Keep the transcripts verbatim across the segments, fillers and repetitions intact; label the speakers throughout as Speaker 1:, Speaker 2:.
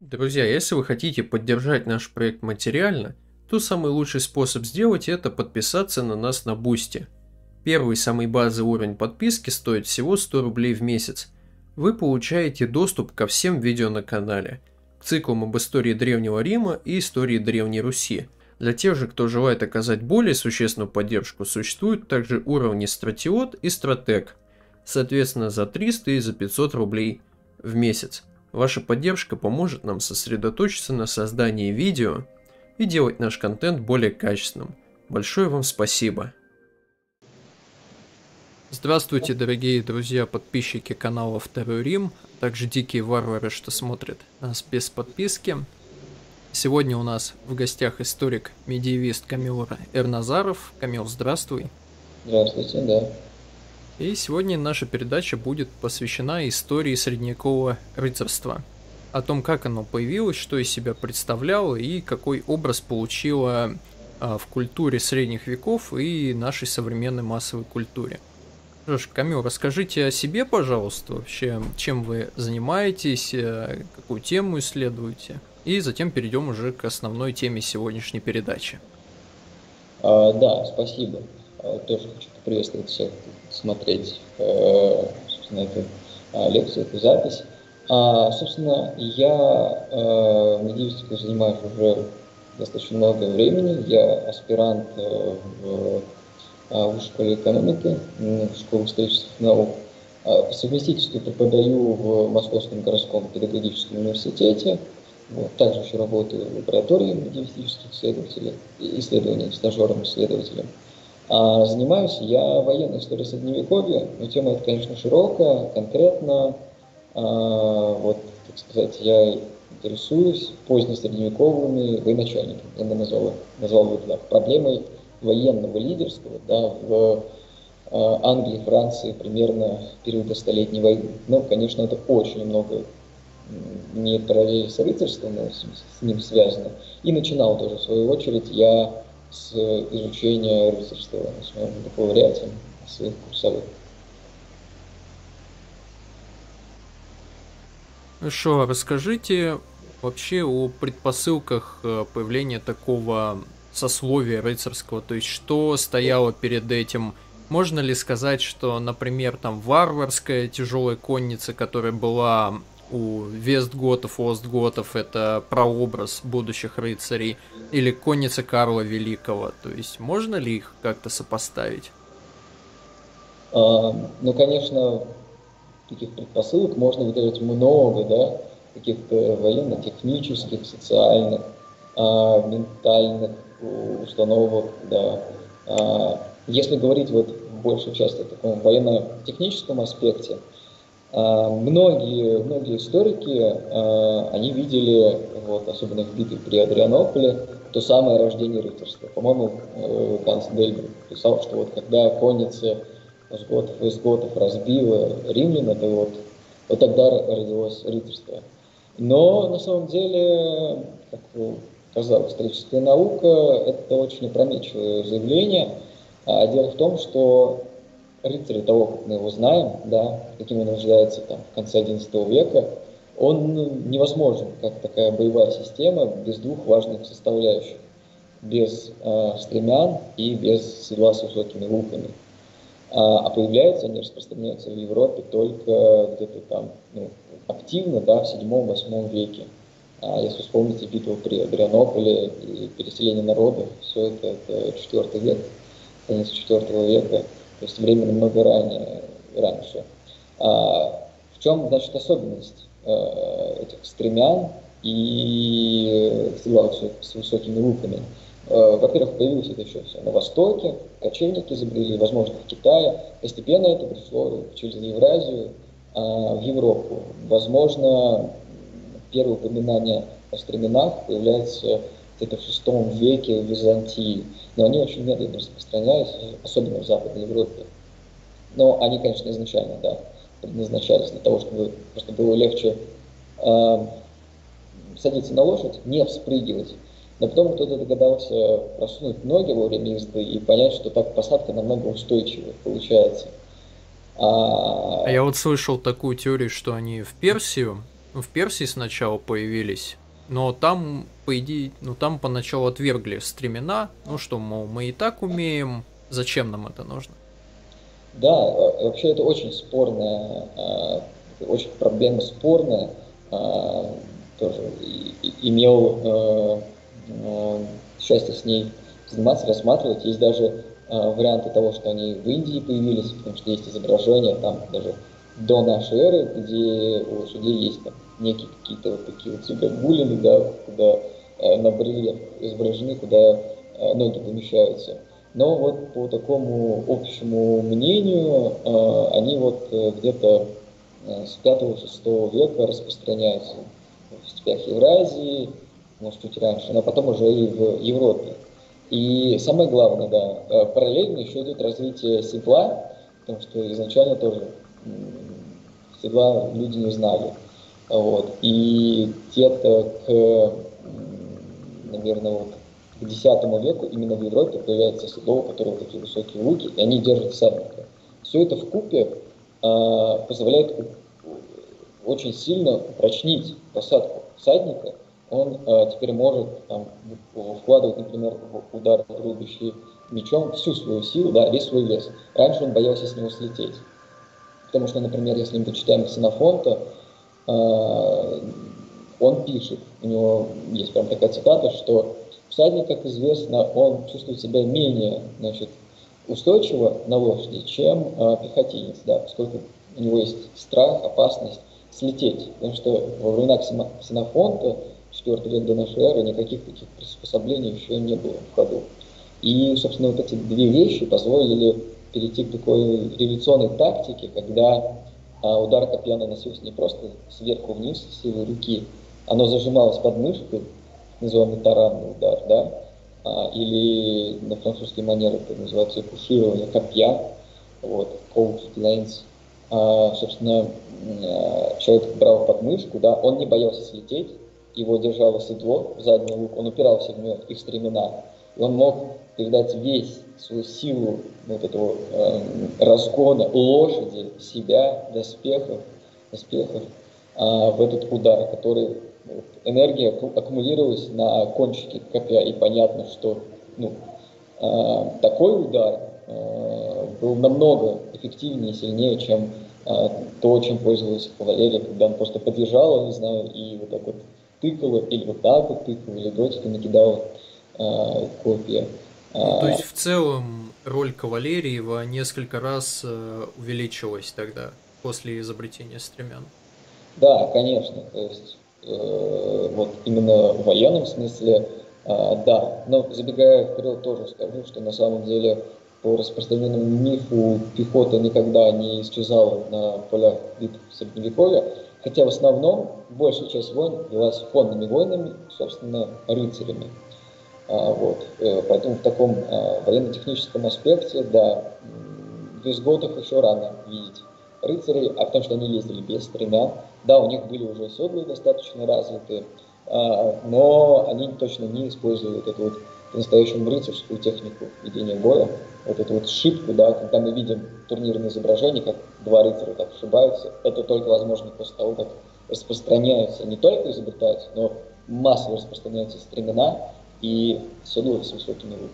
Speaker 1: Друзья, если вы хотите поддержать наш проект материально, то самый лучший способ сделать это подписаться на нас на Бусти. Первый самый базовый уровень подписки стоит всего сто рублей в месяц. Вы получаете доступ ко всем видео на канале, к циклам об истории Древнего Рима и истории Древней Руси. Для тех же, кто желает оказать более существенную поддержку, существуют также уровни Стратиот и Стратег, соответственно за триста и за пятьсот рублей в месяц. Ваша поддержка поможет нам сосредоточиться на создании видео и делать наш контент более качественным. Большое вам спасибо! Здравствуйте, дорогие друзья, подписчики канала Второй Рим, а также дикие варвары, что смотрят нас без подписки. Сегодня у нас в гостях историк-медиевист Камил Эрназаров. Камил, здравствуй.
Speaker 2: Здравствуйте, да.
Speaker 1: И сегодня наша передача будет посвящена истории средневекового рыцарства. О том, как оно появилось, что из себя представляло и какой образ получило а, в культуре средних веков и нашей современной массовой культуре. Что ж, Камил, расскажите о себе, пожалуйста, вообще, чем вы занимаетесь, какую тему исследуете, и затем перейдем уже к основной теме сегодняшней передачи.
Speaker 2: А, да, спасибо. Тоже хочу приветствовать всех, смотреть э, собственно, эту а, лекцию, эту запись. А, собственно, я э, медиевистикой занимаюсь уже достаточно много времени. Я аспирант э, в, э, в школе экономики, в школе исторических наук. По совместительству преподаю в Московском городском педагогическом университете. Вот. Также еще работаю в лаборатории медиевистических исследователей, исследований, стажером-исследователем. А занимаюсь я военной историей Средневековья, но тема эта, конечно, широкая, конкретно, а, вот, так сказать, я интересуюсь позднесредневековыми военачальниками, я бы назвал, назвал бы так, проблемой военного лидерства, да, в а, Англии, Франции примерно периода Столетней войны. Ну, конечно, это очень много не параллели с рыцарством, но с, с ним связано. И начинал тоже, в свою очередь, я с изучения рыцарства на своем бакалавриате, своих курсовых.
Speaker 1: Хорошо, расскажите вообще о предпосылках появления такого сословия рыцарского, то есть что стояло перед этим. Можно ли сказать, что, например, там варварская тяжелая конница, которая была у вестготов, остготов, это прообраз будущих рыцарей, или конница Карла Великого, то есть можно ли их как-то сопоставить?
Speaker 2: А, ну, конечно, таких предпосылок можно выделить много, да, каких-то военно-технических, социальных, а, ментальных установок, да. А, если говорить вот в большей части о таком военно-техническом аспекте, Многие, многие историки, они видели, вот, особенно в битве при Адрианополе, то самое рождение рыцарства. По-моему, Ганс Дельбрг писал, что вот когда конница остготов и вестготов разбила римлян, это вот, вот тогда родилось рыцарство. Но на самом деле, как сказала историческая наука, это очень опрометчивое заявление. Дело в том, что рыцарь того, как мы его знаем, да, каким он рождается там, в конце одиннадцатого века, он невозможен, как такая боевая система, без двух важных составляющих. Без э, стремян и без седла с высокими луками. А, а появляются, они распространяются в Европе только где-то там ну, активно, да, в седьмом-восьмом веке. А если вспомните битву при Адрианополе и переселение народов, все это, это четвёртый век, конец четвёртого века. То есть время намного ранее, раньше. А в чем, значит, особенность э, этих стремян и седла с высокими луками? Э, во-первых, появилось это еще все на Востоке, кочевники изобрели, возможно, в Китае. Постепенно это пришло через Евразию а в Европу. Возможно, первое упоминание о стременах появляется где-то в шестом веке в Византии. Но они очень медленно распространялись, особенно в Западной Европе. Но они, конечно, изначально, да, предназначались для того, чтобы просто было легче э, садиться на лошадь, не вспрыгивать. Но потом кто-то догадался просунуть ноги во время езды и понять, что так посадка намного устойчивее получается.
Speaker 1: А... а я вот слышал такую теорию, что они в Персию Ну, в Персии сначала появились, но там, по идее, ну там поначалу отвергли стремена, ну что, мол, мы и так умеем, зачем нам это нужно?
Speaker 2: Да, э, вообще это очень спорная, э, очень проблема спорная. Э, Тоже и- и- имел э, э, счастье с ней заниматься, рассматривать. Есть даже э, варианты того, что они в Индии появились, потому что есть изображения там даже до нашей эры, где у лошадей есть там некие какие-то вот такие вот супербулины, да, куда э, на барельеф изображены, куда э, ноги помещаются. Но вот по такому общему мнению, э, они вот э, где-то э, с пятого-шестого века распространяются в степях Евразии, может, чуть раньше, но потом уже и в Европе. И самое главное, да, э, параллельно еще идет развитие седла, потому что изначально тоже м, седла люди не знали. Вот. И где-то к, м, наверное, вот к десятому веку именно в Европе появляется седло, у которого такие высокие луки, и они держат всадника. Все это вкупе э, позволяет у- очень сильно упрочнить посадку всадника. Он э, теперь может там, в- вкладывать, например, в удар, рубящий мечом, всю свою силу, да, весь свой вес. Раньше он боялся с него слететь. Потому что, например, если мы почитаем Ксенофонта, э, он пишет, у него есть прям такая цитата, что всадник, как известно, он чувствует себя менее, значит, устойчиво на лошади, чем э, пехотинец, да, поскольку у него есть страх, опасность слететь. Потому что во времена Ксенофонта, четвёртый век до нашей эры, никаких таких приспособлений еще не было в ходу. И, собственно, вот эти две вещи позволили перейти к такой революционной тактике, когда а, удар копья наносился не просто сверху вниз силой руки, оно зажималось под мышкой, называемый таранный удар, да, а, или на французский манер это называется куширование копья, вот, cold lance. А, собственно, а, человек брал подмышку, да, он не боялся слететь, его держало седло в задний лук, он упирался в него, их стремена, и он мог передать весь свою силу вот этого э, разгона лошади, себя, доспехов, доспехов э, в этот удар, который вот, энергия аккумулировалась на кончике копья, и понятно, что ну, э, такой удар э, был намного эффективнее и сильнее, чем э, то, чем пользовалась кавалерия, когда он просто подъезжала, не знаю, и вот так вот тыкала, или вот так вот тыкала, или дротиками кидала э, копья.
Speaker 1: Ну, то
Speaker 2: А,
Speaker 1: есть в целом роль кавалерии во несколько раз э, увеличилась тогда, после изобретения стремян.
Speaker 2: да, конечно, то есть э, вот именно в военном смысле, а, да, но забегая вперед тоже скажу, что на самом деле по распространенному мифу пехота никогда не исчезала на полях битв Средневековья, хотя в основном большая часть войн велась конными войнами, собственно, рыцарями. А, вот, э, поэтому в таком а, военно-техническом аспекте, да, м, в визготах еще рано видеть рыцарей, а потому что они ездили без стремян. Да, у них были уже седла достаточно развитые, а, но они точно не использовали вот эту вот по-настоящему рыцарскую технику ведения боя, вот эту вот шибку, да, когда мы видим турнирные изображения, как два рыцаря так сшибаются, это только возможно после того, как распространяются, не только изобретаются, но массово распространяются стремена, и седло с высокими луками.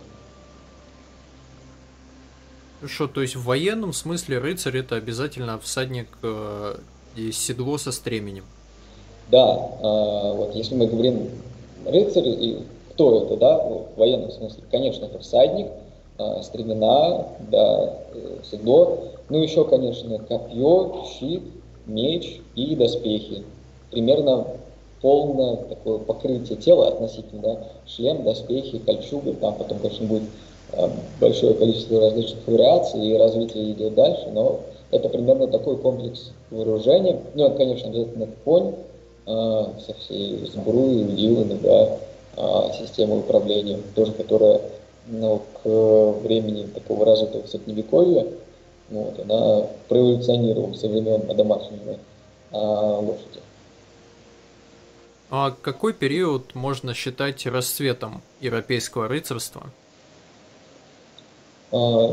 Speaker 1: Хорошо, то есть в военном смысле рыцарь это обязательно всадник э, и седло со стременем.
Speaker 2: Да, а, вот если мы говорим рыцарь, и кто это, да, в военном смысле, конечно, это всадник, а, стремена, да, э, седло, ну еще, конечно, копье, щит, меч и доспехи. Примерно полное такое покрытие тела относительно, да, шлем, доспехи, кольчуга, там потом, конечно, будет а, большое количество различных вариаций, и развитие идет дальше, но это примерно такой комплекс вооружения. Ну, конечно, обязательно конь, а, со всей сбруей, вилами, да, а, системой управления, тоже которая ну, к времени такого развитого средневековья, вот, она проэволюционировала со времен одомашнивания а, лошади.
Speaker 1: А какой период можно считать расцветом европейского рыцарства?
Speaker 2: А,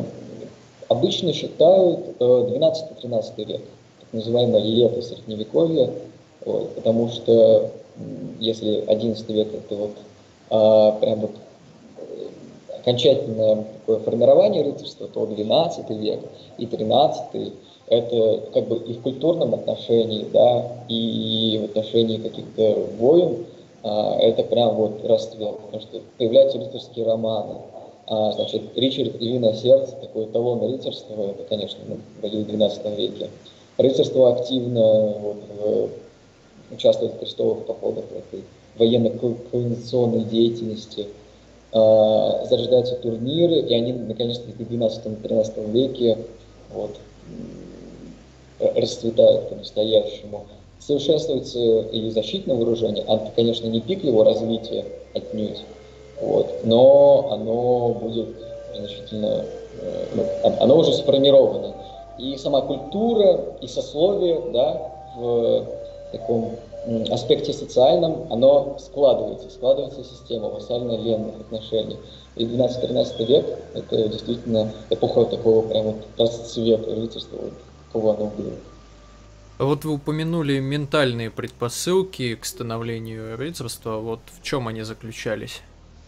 Speaker 2: Обычно считают э, двенадцатый-тринадцатый век, так называемое лето средневековья, Вот, потому что если одиннадцатый век это вот а, прям вот окончательное такое формирование рыцарства, то двенадцатый век и тринадцатый это как бы и в культурном отношении, да, и в отношении каких-то войн, а, это прям вот расцвет, потому что появляются рыцарские романы. А, значит, Ричард и Львиное сердце, такой эталон рыцарства, это, конечно, ну, в двенадцатом веке. Рыцарство активно вот, в, участвует в крестовых походах, в этой военно-колонизационной деятельности. А, зарождаются турниры, и они, наконец-то, в двенадцатом-тринадцатом веке вот, расцветают по-настоящему. Совершенствуется и защитное вооружение, это, конечно, не пик его развития отнюдь, вот, но оно будет значительно, ну, оно уже сформировано. И сама культура, и сословие, да, в таком аспекте социальном, оно складывается, складывается система вассально-ленных отношений. И двенадцатый-тринадцатый век – это действительно эпоха такого прям вот расцвета рыцарства, вот, какого оно было.
Speaker 1: Вот вы упомянули ментальные предпосылки к становлению рыцарства. Вот в чем они заключались?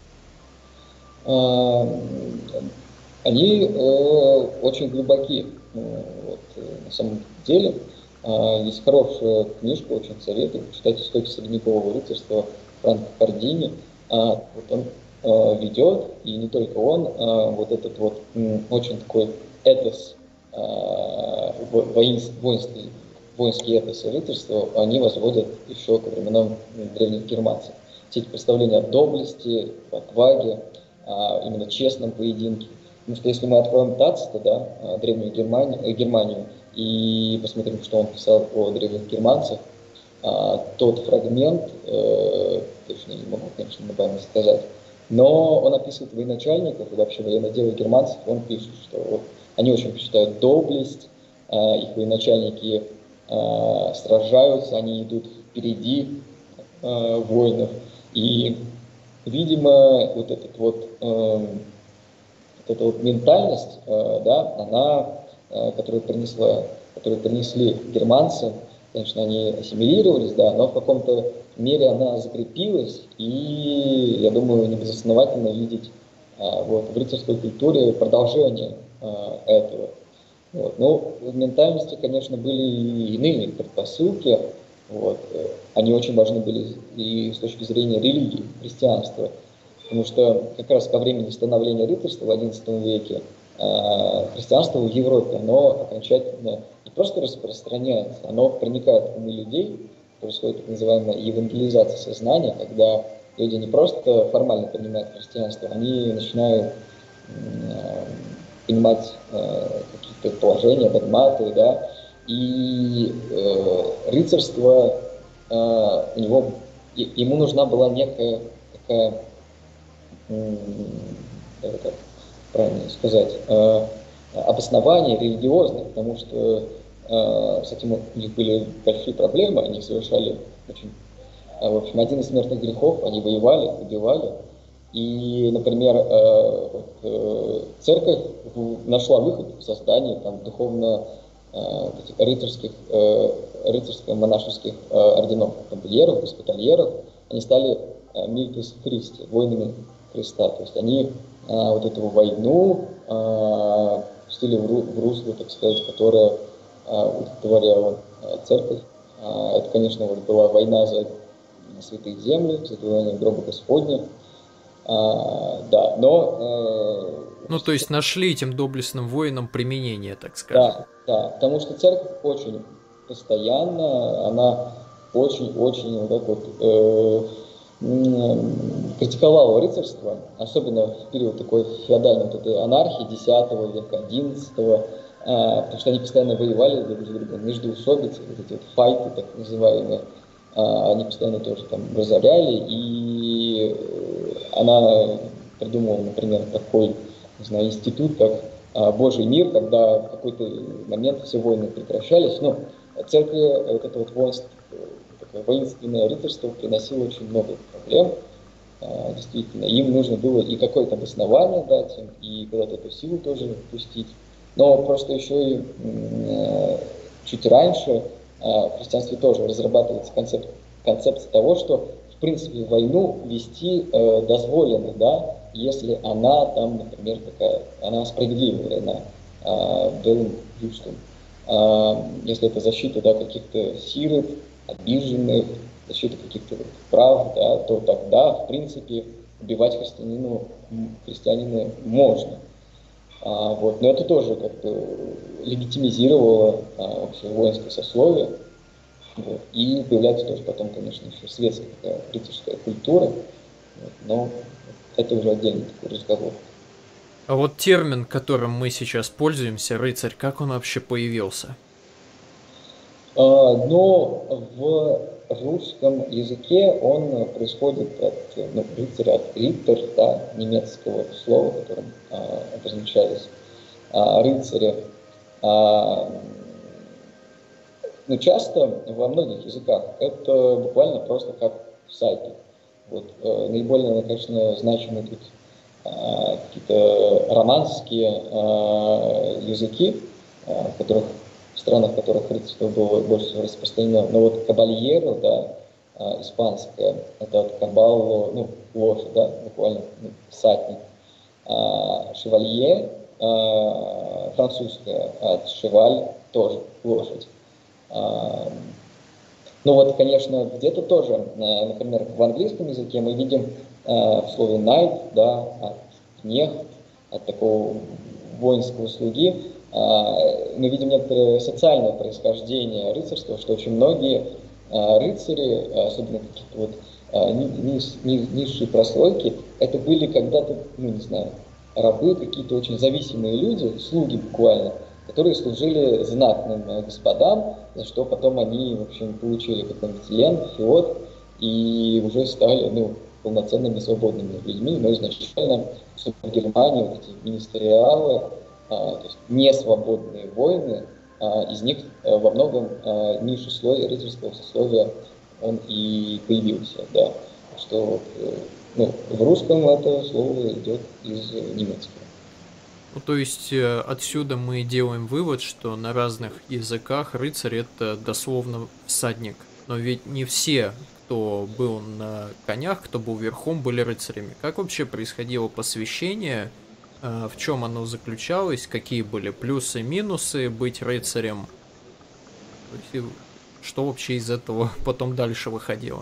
Speaker 2: Они э, очень глубоки. Вот, на самом деле, э, есть хорошая книжка, очень советую, почитать «Истоки средневекового рыцарства» Франко Кардини. Э, вот он э, ведет, и не только он, э, вот этот вот э, очень такой этос, э, воинский, воинский этос и рыцарства, они возводят еще ко временам древних германцев. Все эти представления о доблести, отваге, о именно честном поединке. Потому что если мы откроем Тацита, да, древнюю Германию, Германию, и посмотрим, что он писал о древних германцах, тот фрагмент, точно не могу, конечно, на память сказать, но он описывает военачальников и вообще военное дело германцев, и он пишет, что вот они очень почитают доблесть, их военачальники сражаются, они идут впереди воинов, и, видимо, вот этот вот эта вот ментальность, да, она, которую, принесла, которую принесли германцы, конечно, они ассимилировались, да, но в каком-то мере она закрепилась, и, я думаю, не безосновательно видеть вот, в рыцарской культуре продолжение этого. Вот. Но в ментальности, конечно, были и иные предпосылки, вот. Они очень важны были и с точки зрения религии, христианства. Потому что как раз ко времени становления рыцарства в одиннадцатом веке христианство в Европе, оно окончательно не просто распространяется, оно проникает в умы людей, происходит так называемая евангелизация сознания, когда люди не просто формально принимают христианство, они начинают понимать какие-то положения, догматы, да, и рыцарство у него, ему нужна была некая такая, как правильно сказать, обоснование религиозное, потому что с этим у них были большие проблемы, они совершали очень, в общем, один из смертных грехов, они воевали, убивали, и, например, церковь нашла выход в создании там, духовно рыцарских, рыцарско-монашеских орденов, тамплиеров, госпитальеров, они стали мильтес Христи, воинами Христа. То есть они а, вот эту войну а, пустили в, ру, в русло, так сказать, которая а, удовлетворяла а, церковь. А, это, конечно, вот была война за святые земли, за завоевание гроба Господня. А, да, но... А,
Speaker 1: ну, то есть нашли этим доблестным воинам применение, так сказать.
Speaker 2: Да, да, потому что церковь очень постоянно, она очень-очень вот так вот... Э, критиковала рыцарство, особенно в период такой феодальной вот этой анархии десятого века, одиннадцатого, а, потому что они постоянно воевали друг с другом, междоусобицы, вот эти вот файты так называемые, а, они постоянно тоже там разоряли, и она придумала, например, такой, не знаю, институт, как а, Божий мир, когда в какой-то момент все войны прекращались, но церковь, вот это вот воинство, воинственное рыцарство приносило очень много проблем, действительно. Им нужно было и какое-то обоснование дать им, и куда-то эту силу тоже пустить. Но просто еще и чуть раньше а, в христианстве тоже разрабатывается концепт, концепция того, что в принципе войну вести э, дозволено, да, если она там, например, такая, она справедливая война, э, белым юстом. Э, если это защита, да, каких-то сирот, обиженных, защита каких-то прав, да, то тогда, в принципе, убивать христианину, христианина можно. А, вот. Но это тоже как бы легитимизировало а, вообще воинское сословие. Вот. И появляется тоже потом, конечно, еще светская такая рыцарская культура. Вот. Но это уже отдельный такой разговор.
Speaker 1: А вот термин, которым мы сейчас пользуемся, рыцарь, как он вообще появился?
Speaker 2: А, но в русском языке он происходит от, ну, рыцаря, от риттер, да, немецкого слова, которым а, обозначались а, рыцари. А, но часто во многих языках это буквально просто как всадник. Вот, э, наиболее, конечно, значимы тут а, какие-то романские а, языки, а, в которых в странах, в которых рыцарство было больше всего распространено. Но вот кабальеро, да, а, испанское, это от кабалло, ну, лошадь, да, буквально, ну, всадник. А, шевалье, а, французское, от шеваль тоже лошадь. А, ну вот, конечно, где-то тоже, э, например, в английском языке мы видим э, в слове knight, да, от кнехт, от такого воинского слуги, э, мы видим некоторое социальное происхождение рыцарства, что очень многие э, рыцари, особенно какие-то вот э, низ, низ, низшие прослойки, это были когда-то, ну не знаю, рабы, какие-то очень зависимые люди, слуги буквально, которые служили знатным господам, за что потом они, в общем, получили какой-нибудь лен, феод, и уже стали, ну, полноценными свободными людьми. Но изначально в Германии вот эти министериалы, а, то есть несвободные воины, а, из них а, во многом а, низший слой рыцарского сословия он и появился, да. Что ну, в русском это слово идет из немецкого.
Speaker 1: Ну, то есть э, отсюда мы делаем вывод, что на разных языках рыцарь это дословно всадник. Но ведь не все, кто был на конях, кто был верхом, были рыцарями. Как вообще происходило посвящение? Э, в чем оно заключалось? Какие были плюсы, минусы быть рыцарем? То есть, и что вообще из этого потом дальше выходило?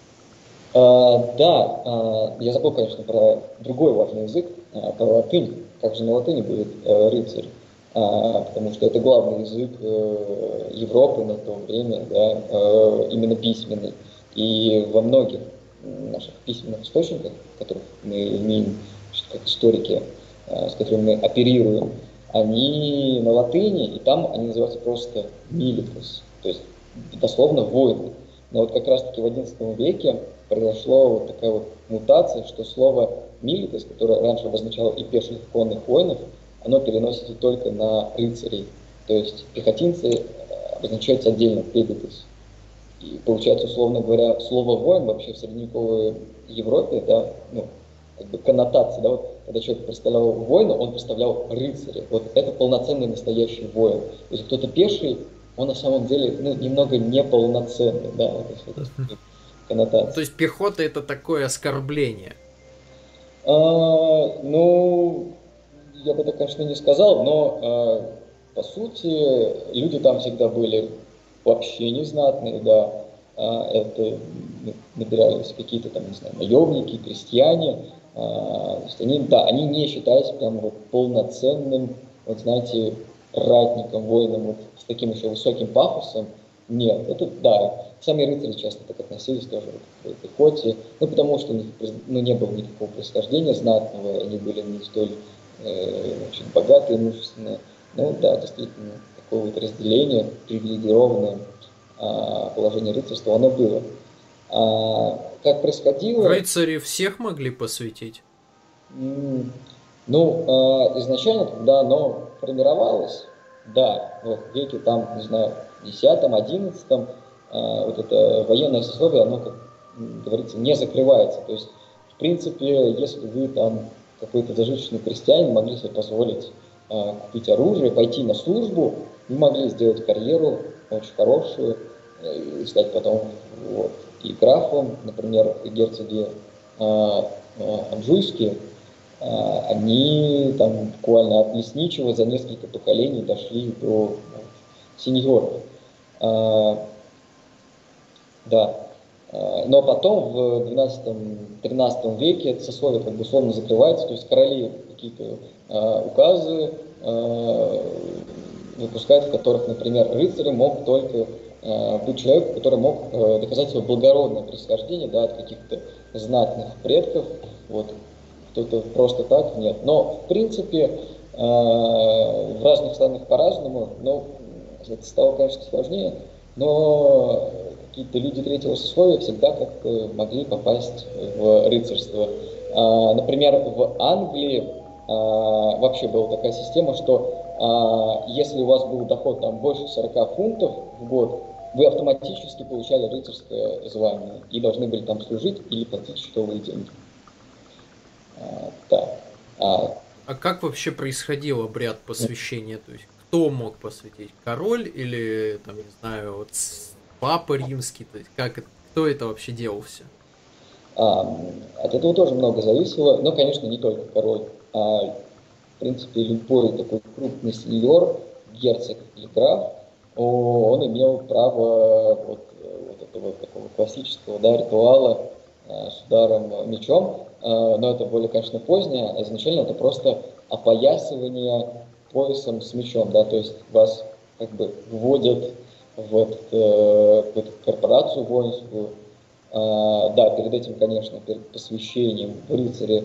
Speaker 2: А, да, а, я забыл, конечно, про другой важный язык, а, про латынь. Как же на латыни будет э, рыцарь? А, потому что это главный язык э, Европы на то время, да, э, именно письменный. И во многих наших письменных источниках, которых мы имеем как историки, э, с которыми мы оперируем, они на латыни, и там они называются просто militus, то есть дословно воины. Но вот как раз-таки в одиннадцатом веке произошла вот такая вот мутация, что слово «милитес», которое раньше обозначало и пеших конных воинов, оно переносится только на рыцарей. То есть пехотинцы обозначаются отдельно «педитес». И получается, условно говоря, слово «воин» вообще в средневековой Европе, да, ну, как бы коннотация, да, вот, когда человек представлял воина, он представлял рыцаря. Вот это полноценный настоящий воин. То есть кто-то пеший, он на самом деле, ну, немного неполноценный, да, то есть это коннотация.
Speaker 1: То есть пехота это такое оскорбление.
Speaker 2: А, ну, я бы так, конечно, не сказал, но а, по сути люди там всегда были вообще незнатные, да. А, это ну, набирались какие-то там, не знаю, наемники, крестьяне. А, то есть они, да, они не считались прям вот полноценным, вот знаете, ратником, воином, вот с таким еще высоким пафосом. Нет, это да. Сами рыцари часто так относились тоже вот, к пехоте, ну потому что у них ну, не было никакого происхождения знатного, они были не столь э, очень богатые, имущественные. Ну да, действительно, такое вот разделение, привилегированное а, положение рыцарства, оно было. А, как происходило?
Speaker 1: Рыцари всех могли посвятить?
Speaker 2: М, Ну, а, изначально, когда оно формировалось, да, вот в веке там, не знаю, десятом, одиннадцатом, а, вот это военное сословие, оно, как говорится, не закрывается. То есть, в принципе, если вы там какой-то зажиточный крестьянин могли себе позволить а, купить оружие, пойти на службу, вы могли сделать карьеру очень хорошие, и стать потом вот, и графом, например, герцоги а, а, анжуйские, а, они там буквально от лесничего за несколько поколений дошли до вот, сеньоров. А, да. Но потом в двенадцатом-тринадцатом веке это сословие как бы условно закрывается, то есть короли какие-то э, указы э, выпускают, в которых, например, рыцарем мог только э, быть человек, который мог э, доказать свое благородное происхождение, да, от каких-то знатных предков, вот, кто-то просто так, нет. Но, в принципе, э, в разных странах по-разному, но это стало, конечно, сложнее, но какие-то люди третьего сословия всегда как-то могли попасть в рыцарство. А, например, в Англии а, вообще была такая система, что а, если у вас был доход там больше сорока фунтов в год, вы автоматически получали рыцарское звание и должны были там служить или платить чистовые деньги. А, так. А,
Speaker 1: А как вообще происходил обряд посвящения? То есть кто мог посвятить? Король или, там, не знаю, вот папа римский? То есть как это, кто это вообще делал все?
Speaker 2: а, от этого тоже много зависело, но, конечно, не только король, а в принципе любой такой крупный сеньор, герцог или граф, он имел право вот, вот этого такого классического, да, ритуала э, с ударом мечом, э, но это более, конечно, позднее, а изначально это просто опоясывание поясом с мечом, да, то есть вас как бы вводят в, этот, э, в эту корпорацию воинскую. А, да, перед этим, конечно, перед посвящением в рыцаре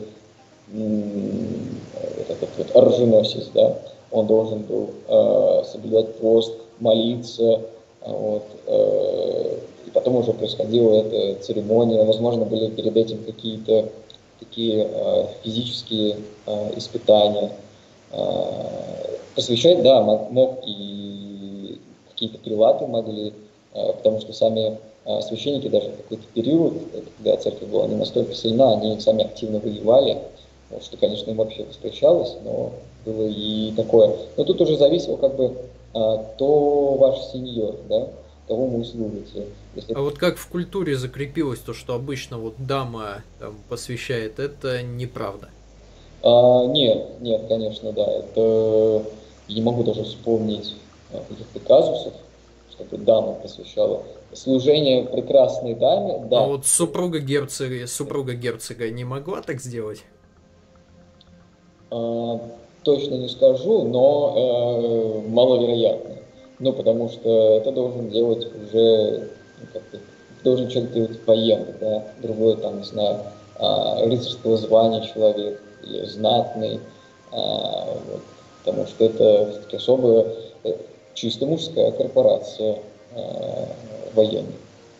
Speaker 2: этот вот оруженосец, да, он должен был э, соблюдать пост, молиться, вот, э, и потом уже происходила эта церемония, возможно, были перед этим какие-то такие э, физические э, испытания. Э, посвящать, да, мог, мог и какие-то прилаты могли, э, потому что сами э, священники даже в какой-то период, когда церковь была не настолько сильна, они сами активно воевали, что, конечно, им вообще воспрещалось, но было и такое. Но тут уже зависело, как бы, а, кто ваш сеньор, да, кого вы служите. Если...
Speaker 1: А вот как в культуре закрепилось то, что обычно вот дама там посвящает, это неправда?
Speaker 2: А, нет, нет, конечно, да. Это я не могу даже вспомнить а, каких-то казусов, чтобы дама посвящала. Служение прекрасной даме,
Speaker 1: А
Speaker 2: да.
Speaker 1: вот супруга герцога, супруга герцога не могла так сделать?
Speaker 2: А, точно не скажу, но э, маловероятно. Ну, потому что это должен делать уже, ну, как бы, должен человек делать военный, да, другой, там, не знаю, а, рыцарского звания человек или знатный, а, вот, потому что это все-таки особая, э, чисто мужская корпорация э, военная.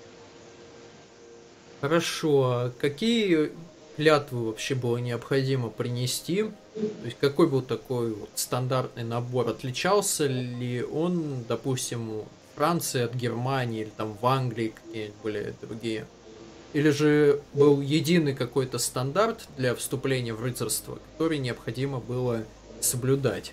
Speaker 1: Хорошо, а какие клятвы вообще было необходимо принести? То есть какой был такой вот стандартный набор? Отличался ли он, допустим, у Франции от Германии или там в Англии какие-нибудь были другие? Или же был единый какой-то стандарт для вступления в рыцарство, который необходимо было соблюдать?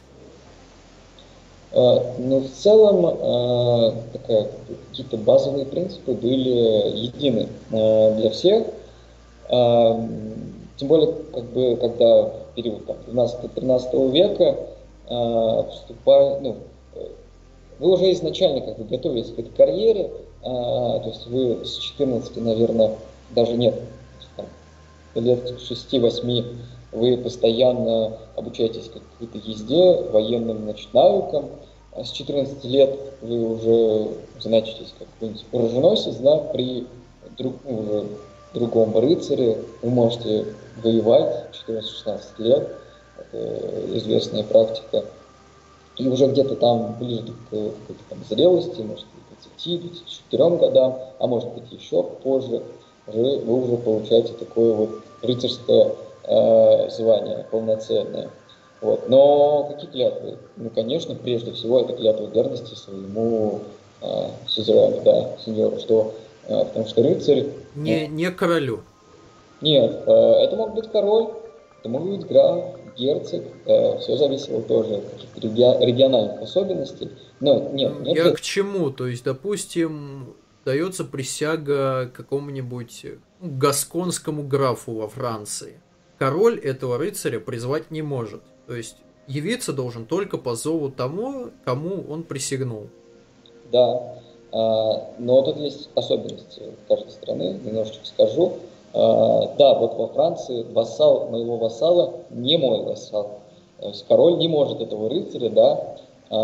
Speaker 2: А, Но в целом а, такая, какие-то базовые принципы были едины а, для всех. А, Тем более, как бы, когда в период там, двенадцатого-тринадцатого века а, вступали, ну, э, вы уже изначально как бы готовились к этой карьере, а, то есть вы с четырнадцати, наверное, даже нет, там, лет шести-восьми вы постоянно обучаетесь какой-то езде, военным, значит, навыкам. А с четырнадцати лет вы уже значитесь как какой-нибудь оруженосец, да, при друг, ну, уже другом рыцаре. Вы можете воевать четырнадцать-шестнадцать лет. Это известная практика. И уже где-то там ближе к какой-то там зрелости, может быть, двадцати-двадцати четырем годам, а может быть еще позже, вы, вы уже получаете такое вот рыцарское э, звание полноценное. Вот. Но какие клятвы? Ну, конечно, прежде всего это клятва верности своему э, сюзерену, да, сеньору, что, э, потому что рыцарь... э,
Speaker 1: Не, не королю.
Speaker 2: нет, э, это мог быть король, это мог быть граф, герцог, э, все зависело тоже от каких-то реги- региональных особенностей. Но нет,
Speaker 1: М,
Speaker 2: нет,
Speaker 1: Я
Speaker 2: нет.
Speaker 1: к чему? То есть, допустим, дается присяга какому-нибудь э, ну, гасконскому графу во Франции. Король этого рыцаря призвать не может. То есть, явиться должен только по зову тому, кому он присягнул.
Speaker 2: Да, а, но тут есть особенности каждой страны, немножечко скажу. А, да, вот во Франции вассал моего вассала не мой вассал. То есть король не может этого рыцаря, да,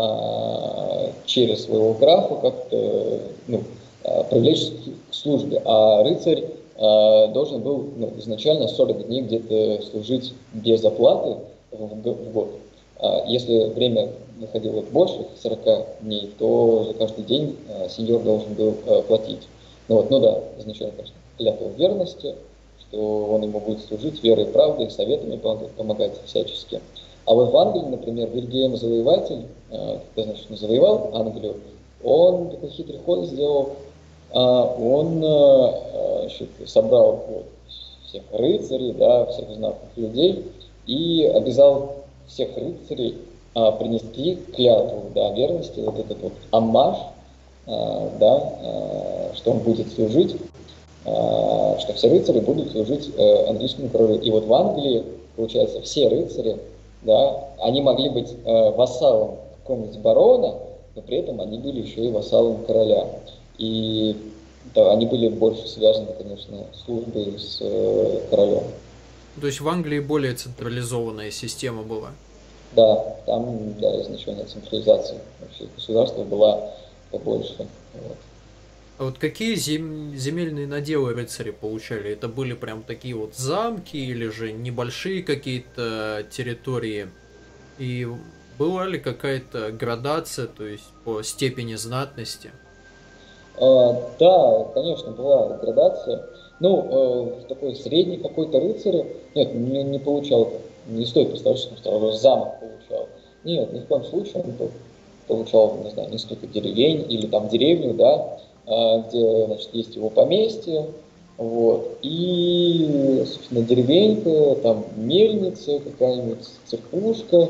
Speaker 2: а, через своего графа как-то, ну, а, привлечь к службе. А рыцарь а, должен был, ну, изначально сорок дней где-то служить без оплаты в г- в год. А Если время выходило больше сорока дней, то за каждый день а, сеньор должен был а, платить. Ну, вот, ну да, изначально, конечно, клятва верности, что он ему будет служить верой и правдой, советами пом- помогать всячески. А вот в Англии, например, Вильгельм Завоеватель, а, когда, значит, завоевал Англию, он такой хитрый ход сделал. А, Он а, а, значит, собрал вот всех рыцарей, да, всех знатных людей и обязал всех рыцарей а, принести клятву, да, верности, вот этот вот аммаж, а, да, а, что он будет служить, а, что все рыцари будут служить э, английскому королю. И вот в Англии, получается, все рыцари, да, они могли быть э, вассалом какого-нибудь барона, но при этом они были еще и вассалом короля. И да, они были больше связаны, конечно, службой с э, королем.
Speaker 1: То есть в Англии более централизованная система была.
Speaker 2: Да, там, да, изначально централизация вообще государства была побольше. Вот.
Speaker 1: А вот какие зем- земельные наделы рыцари получали? Это были прям такие вот замки или же небольшие какие-то территории? И была ли какая-то градация, то есть по степени знатности?
Speaker 2: А, да, конечно, была градация. Ну, э, такой средний какой-то рыцарь, нет, не, не получал, не стоит представлять, что он второй замок получал. Нет, ни в коем случае он по- получал, не знаю, несколько деревень или там деревню, да, а, где, значит, есть его поместье, вот, и, собственно, деревенька, там мельница какая-нибудь, церквушка,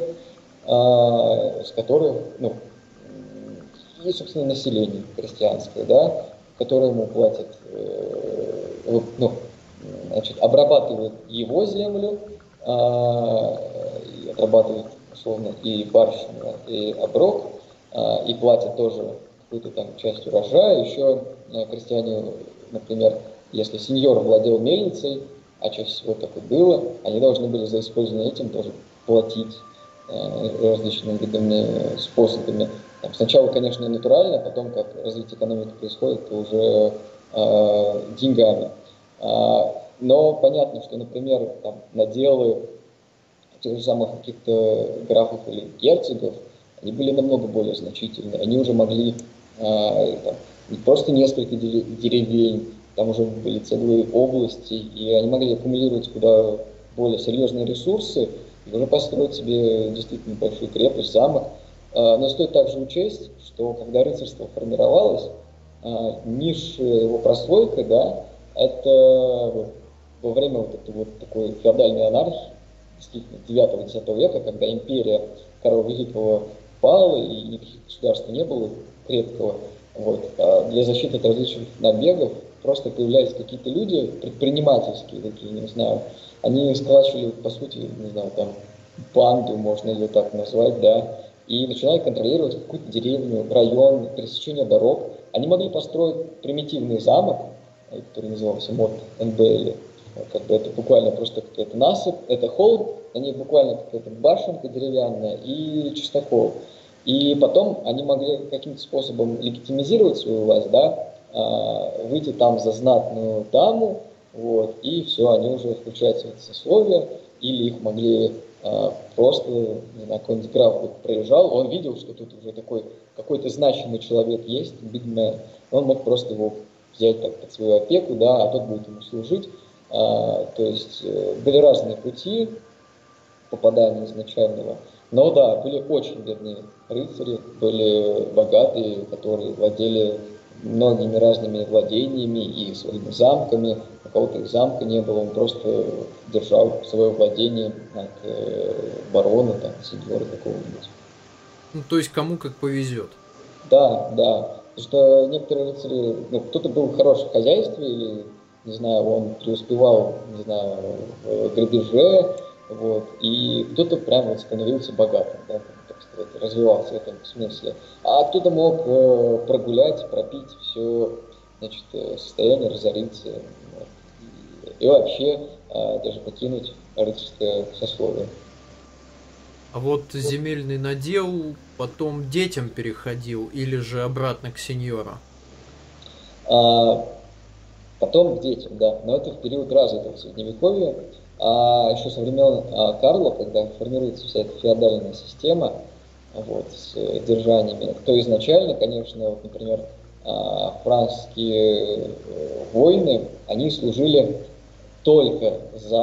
Speaker 2: а, с которых, ну, и, собственно, население крестьянское, да, которое ему платят, э, ну, значит, обрабатывает его землю, а, и отрабатывает, условно, и барщину, и оброк, а, и платят тоже какую-то там часть урожая. Еще э, крестьяне, например, если сеньор владел мельницей, а чаще всего так и было, они должны были за использование этим тоже платить э, различными видами, э, способами. Там сначала, конечно, натурально, потом, как развитие экономики происходит, то уже э, деньгами. А, но понятно, что, например, там, наделы тех же самых каких-то графов или герцогов, они были намного более значительные. Они уже могли а, там, не просто несколько деревень, там уже были целые области, и они могли аккумулировать куда более серьезные ресурсы и уже построить себе действительно большую крепость, замок. А, но стоит также учесть, что когда рыцарство формировалось, а, низшая его прослойка, да, это вот во время вот этой вот такой феодальной анархии, действительно, девятого-десятого века, когда империя Карла Великого пала и никаких государств не было крепкого, вот, а для защиты от различных набегов просто появлялись какие-то люди, предпринимательские такие, не знаю, они сколачивали, по сути, не знаю, там, банду, можно ее так назвать, да, и начинали контролировать какую-то деревню, район, пересечение дорог. Они могли построить примитивный замок, который назывался Мот Энбейли. Как бы это буквально просто какая-то насыпь, это холм, на ней буквально какая-то башенка деревянная и чистокол. И потом они могли каким-то способом легитимизировать свою власть, да, а, выйти там за знатную даму, вот, и все, они уже включаются в это сословие, или их могли а, просто, не знаю, какой-нибудь граф вот проезжал, он видел, что тут уже такой какой-то значимый человек есть, big man, он мог просто его взять так под свою опеку, да, а тот будет ему служить. А, то есть э, были разные пути попадания изначального. Но да, были очень бедные рыцари, были богатые, которые владели многими разными владениями и своими замками. У кого-то их замка не было, он просто держал свое владение от э, барона, там, сеньора какого-нибудь.
Speaker 1: Ну, то есть кому как повезет.
Speaker 2: Да, да. Потому что некоторые рыцари, ну, кто-то был в хорошем хозяйстве, или, не знаю, он преуспевал, не знаю, в грабеже, вот, и кто-то прям вот становился богатым, да, так сказать, развивался в этом смысле. А кто-то мог э, прогулять, пропить все, значит, э, состояние, разориться, вот, и, и вообще э, даже покинуть рыцарское сословие.
Speaker 1: А вот земельный надел потом детям переходил или же обратно к сеньору?
Speaker 2: А, Потом к детям, да, но это в период развитого средневековья, а еще со времен а, Карла, когда формируется вся эта феодальная система, вот, с э, держаниями, то изначально, конечно, вот, например, а, франкские э, войны, они служили только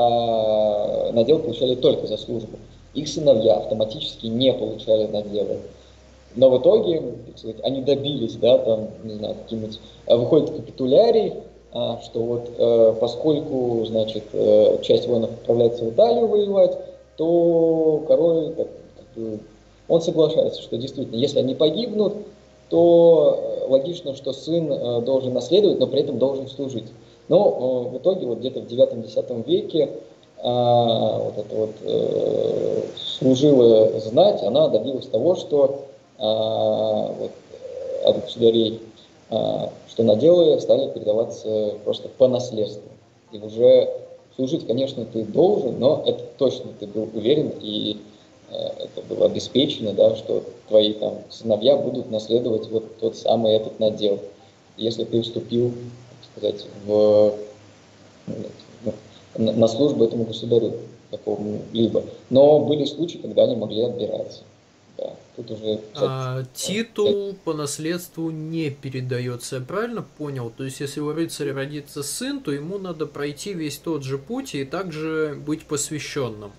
Speaker 2: за, надел получали только за службу. Их сыновья автоматически не получали наделы. Но в итоге, так сказать, они добились, да, там, не знаю, каким-нибудь, а, выходит капитулярий, а, что вот э, поскольку, значит, э, часть воинов отправляется в Италию воевать, то король, как, как бы, он соглашается, что действительно, если они погибнут, то э, логично, что сын э, должен наследовать, но при этом должен служить. Но э, в итоге вот где-то в девятом-десятом веке а, вот эта вот э, служилая знать, она добилась того, что а, вот, от государей, а, что наделы стали передаваться просто по наследству. И уже служить, конечно, ты должен, но это точно ты был уверен, и э, это было обеспечено, да, что твои там сыновья будут наследовать вот тот самый этот надел. Если ты вступил, так сказать, в, ну, на, на службу этому государю какому-либо. Но были случаи, когда они могли отбираться. Да, тут уже
Speaker 1: А, титул по наследству не передается, я правильно понял? То есть, если у рыцаря родится сын, то ему надо пройти весь тот же путь и также быть посвященным.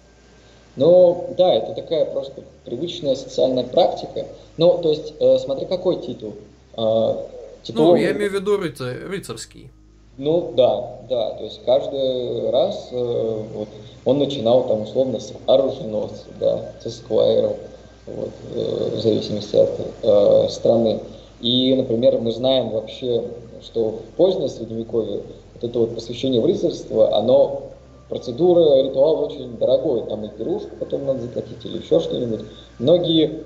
Speaker 2: Но да, это такая просто привычная социальная практика. Ну, то есть, э, смотри, какой титул. Э,
Speaker 1: Ну, я
Speaker 2: титулованный.
Speaker 1: имею в виду рыцарь, рыцарский.
Speaker 2: Ну да, да, то есть каждый раз э, вот, он начинал там условно с оруженосца, да, с эсквайра, вот, э, в зависимости от э, страны. И, например, мы знаем вообще, что в позднее средневековье вот это вот посвящение в рыцарство, оно, процедура, ритуал очень дорогой, там и пирушку потом надо заплатить или еще что-нибудь. Многие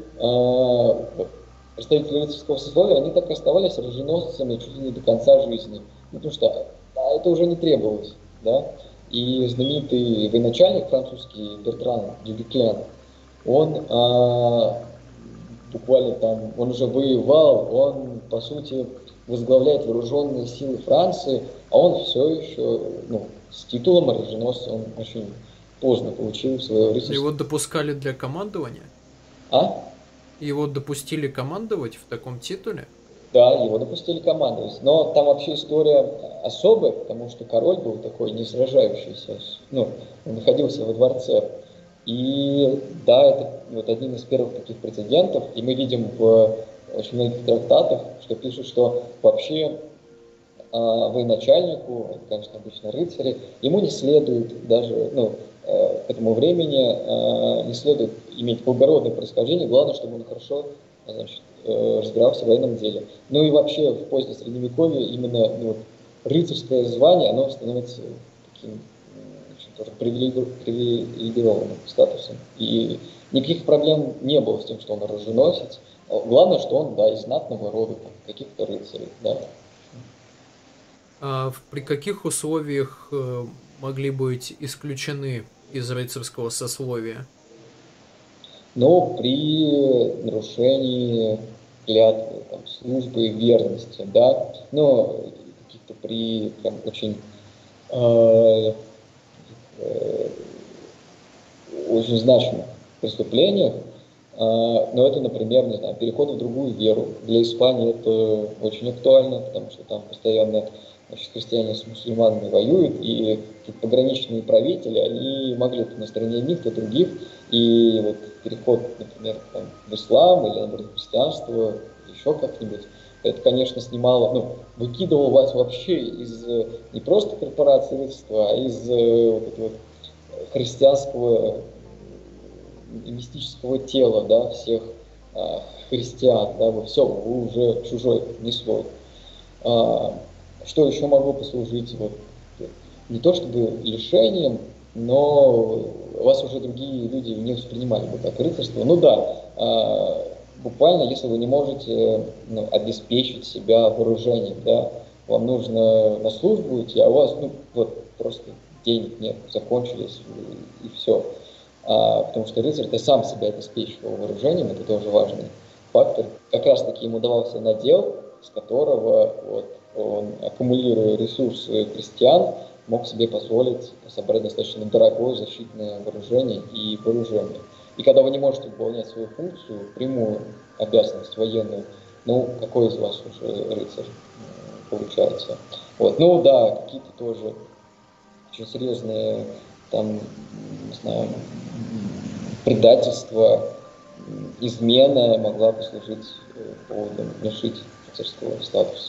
Speaker 2: э, представители рыцарского сословия, они так и оставались оруженосцами чуть ли не до конца жизни. Ну, потому что а это уже не требовалось, да. И знаменитый военачальник французский Бертран Дюбюклен, он а, буквально там, он уже воевал, он, по сути, возглавляет вооруженные силы Франции, а он все еще, ну, с титулом оруженосца, он очень поздно получил свое
Speaker 1: Его
Speaker 2: рыцарство.
Speaker 1: допускали для командования?
Speaker 2: А?
Speaker 1: Его допустили командовать в таком титуле?
Speaker 2: Да, его допустили командовать. Но там вообще история особая, потому что король был такой не сражающийся. Ну, он находился во дворце. И да, это вот один из первых таких прецедентов. И мы видим в очень многих трактатах, что пишут, что вообще а, военачальнику, это, конечно, обычно рыцари, ему не следует даже, ну, э, к этому времени э, не следует иметь благородное происхождение, главное, чтобы он хорошо, значит, э, разбирался в военном деле. Ну и вообще в позднее средневековье именно, ну, вот, рыцарское звание, оно становится таким, м, очень тоже привилеги- привилегированным статусом. И никаких проблем не было с тем, что он оруженосец. Главное, что он, да, из знатного рода, там, каких-то рыцарей, да.
Speaker 1: А в- при каких условиях э, могли быть исключены из рыцарского сословия?
Speaker 2: Но при нарушении клятвы, там, службы и верности, да, но каких-то при прям, очень, э, э, очень значимых преступлениях, э, но это, например, не знаю, переход в другую веру. Для Испании это очень актуально, потому что там постоянно, значит, христиане с мусульманами воюют, и какие-то пограничные правители, они могли быть на стороне одних, то других, и вот переход, например, там, в ислам или, наоборот, в христианство, еще как-нибудь, Это, конечно, снимало, ну, выкидывало вас вообще из э, не просто корпорации рыцарства, а из э, вот этого христианского и мистического тела, да, всех а, христиан, да, вы все, вы уже чужой, не свой. А, что еще могло послужить вот, не то чтобы лишением, но вас уже другие люди не воспринимали бы как рыцарство. Ну да, а, буквально, если вы не можете ну, обеспечить себя вооружением, да, вам нужно на службу идти, а у вас ну, вот, просто денег нет, закончились и, и все. А, потому что рыцарь-то сам себя обеспечивал вооружением, это тоже важный фактор. Как раз таки ему давался надел, с которого вот, он, аккумулируя ресурсы крестьян, мог себе позволить собрать достаточно дорогое защитное вооружение и вооружение. И когда вы не можете выполнять свою функцию, прямую обязанность военную, ну, какой из вас уже рыцарь получается? Вот. Ну да, какие-то тоже очень серьезные там, не знаю, предательство, измена могла послужить поводом лишить рыцарского статуса.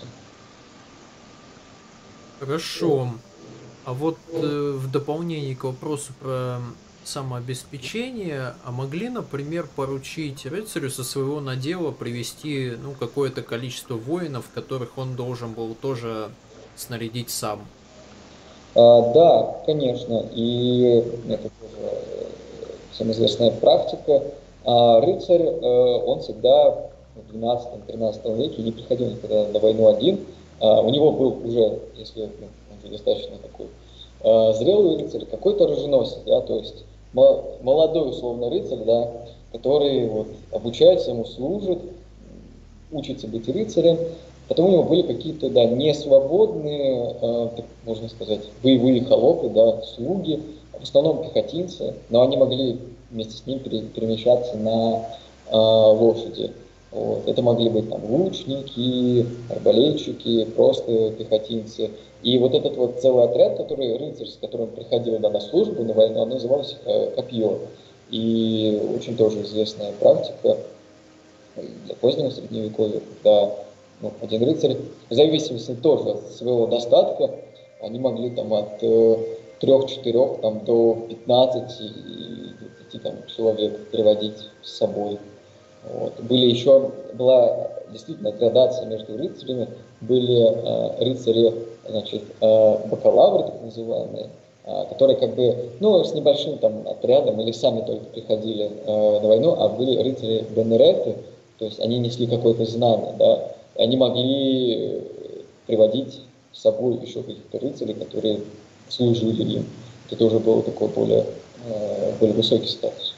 Speaker 1: Хорошо. А вот э, в дополнение к вопросу про самообеспечение, а могли, например, поручить рыцарю со своего надела привести ну, какое-то количество воинов, которых он должен был тоже снарядить сам?
Speaker 2: А, да, конечно, и это тоже всем известная практика. А рыцарь, э, он всегда в двенадцатом-тринадцатом веке не приходил никогда на войну один. А, у него был уже, если ну, он уже достаточно такой э, зрелый рыцарь, какой-то оруженосец, да, то есть молодой условно рыцарь, да, который вот, обучается ему, служит, учится быть рыцарем. Потом у него были какие-то, да, несвободные, э, так можно сказать, боевые холопы, да, слуги, в основном пехотинцы, но они могли вместе с ним перемещаться на э, лошади. Вот. Это могли быть там лучники, арбалетчики, просто пехотинцы. И вот этот вот целый отряд, который рыцарь, с которым приходил да, на службу, на войну, он назывался э, копье. И очень тоже известная практика для позднего средневековья, когда ну, один рыцарь, в зависимости тоже от своего достатка, они могли там от э, трех-четырех там, до пятнадцати двадцати там, человек приводить с собой. Вот. Были еще, была действительно градация между рыцарями, были э, рыцари, значит, э, бакалавры, так называемые, э, которые как бы, ну, с небольшим там отрядом или сами только приходили э, на войну, а были рыцари бенереты, то есть они несли какое-то знамя, да, и они могли приводить с собой еще каких-то рыцарей, которые служили им. Это уже был такой более, э, более высокий статус.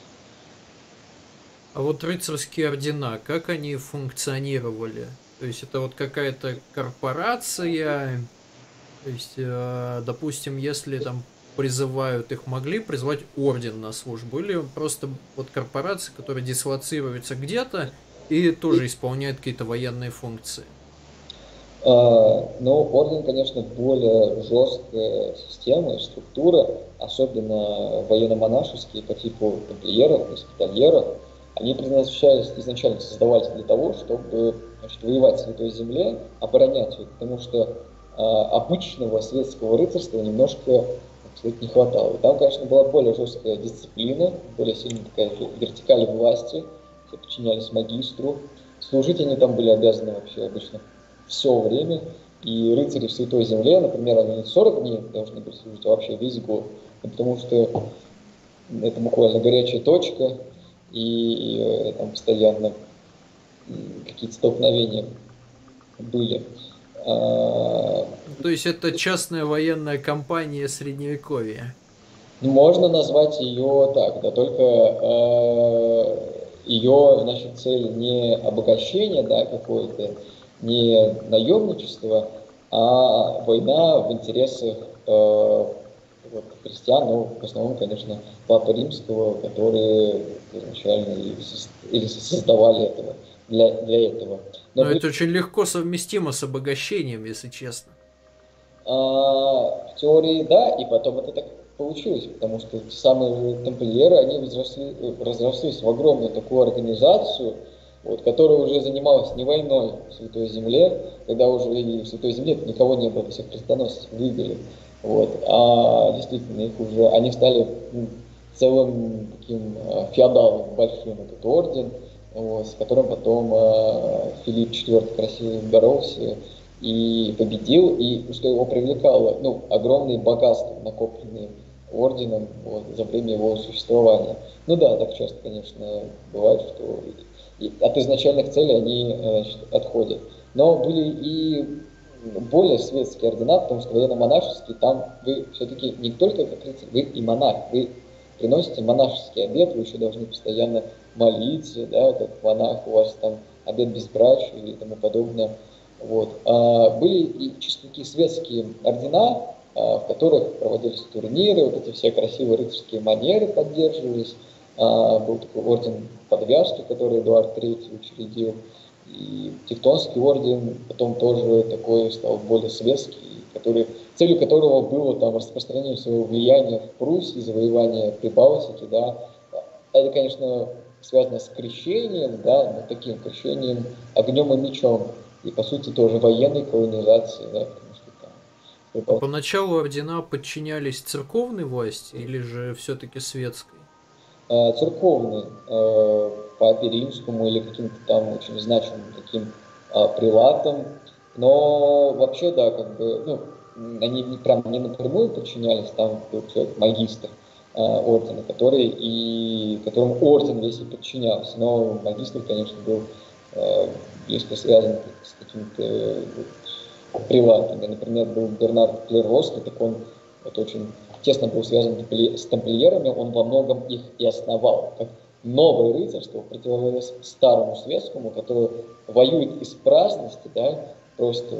Speaker 1: А вот рыцарские ордена, как они функционировали? То есть это вот какая-то корпорация, то есть, э, допустим, если там призывают, их могли призвать орден на службу, или просто вот корпорации, которые дислоцируются где-то и тоже исполняют какие-то военные функции?
Speaker 2: А, но орден, конечно, более жесткая система и структура, особенно военно-монашеские по типу тамплиеров, госпитальеров. Они предназначались, изначально создавались для того, чтобы значит, воевать в Святой Земле, оборонять ее, потому что а, обычного светского рыцарства немножко, так сказать, не хватало. И там, конечно, была более жесткая дисциплина, более сильная такая вертикаль власти, все подчинялись магистру. Служить они там были обязаны вообще обычно все время. И рыцари в Святой Земле, например, они не сорок дней должны были служить, а вообще весь год. Потому что это буквально горячая точка, и, и там постоянно какие-то столкновения были. А,
Speaker 1: То есть это частная военная компания средневековья.
Speaker 2: можно назвать ее так, да, только э, ее, значит, цель не обогащение, да, какое-то, не наемничество, а война в интересах э, вот, христиан, ну, в основном, конечно, Папы Римского, которые изначально или создавали этого, для, для этого. Но,
Speaker 1: Но
Speaker 2: при,
Speaker 1: это очень легко совместимо с обогащением, если честно.
Speaker 2: а, в теории да, и потом это так получилось, потому что эти самые тамплиеры, они возросли, разрослись в огромную такую организацию, вот, которая уже занималась не войной в Святой Земле, когда уже и в Святой Земле никого не было, всех крестоносцев выбили, вот, а действительно их уже, они стали ну, целым таким э, феодалом большим, этот орден, вот, с которым потом э, Филипп четвёртый красиво боролся и победил, и что его привлекало, ну, огромные богатства, накопленные орденом вот, за время его существования. Ну да, так часто, конечно, бывает, что и от изначальных целей они значит, отходят. Но были и более светские ордена, потому что военно-монашеские, там вы все-таки не только как рыцарь, вы и монах, вы приносите монашеский обет, вы еще должны постоянно молиться, да, как монах, у вас там обет безбрачия и тому подобное. Вот. А были и чисто такие светские ордена, а, в которых проводились турниры, вот эти все красивые рыцарские манеры поддерживались. А, был такой орден подвязки, который Эдуард третий учредил. И Тевтонский орден потом тоже такой стал более светский, который, целью которого было там распространение своего влияния в Пруссии, завоевание Прибалтики, да. Это, конечно, связано с крещением, да, но таким крещением огнем и мечом, и, по сути, тоже военной колонизации, да, потому что там
Speaker 1: А
Speaker 2: Прибалтика.
Speaker 1: поначалу ордена подчинялись церковной власти или же все-таки светской?
Speaker 2: э, церковный, э, папе римскому или каким-то там очень значимым таким э, прилатам. Но вообще, да, как бы, ну, они не, прям не напрямую подчинялись, там был человек, магистр э, ордена, который и которому орден весь и подчинялся. Но магистр, конечно, был э, близко связан с какими-то э, прилатами. Например, был Бернард Клервоский, так он вот очень тесно был связан с тамплиерами, он во многом их и основал, как новое рыцарство, в противовес старому светскому, которое воюет из праздности, да, просто